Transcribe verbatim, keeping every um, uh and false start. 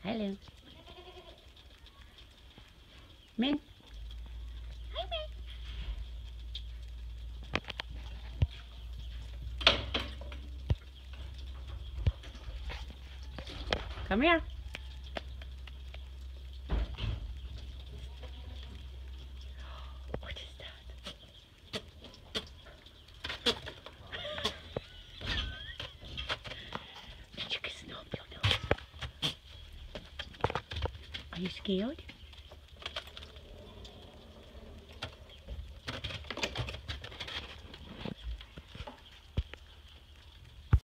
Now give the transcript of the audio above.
Hello. Min. Hi, Min. Come here. What is that? Did you snub your nose? Are you scared?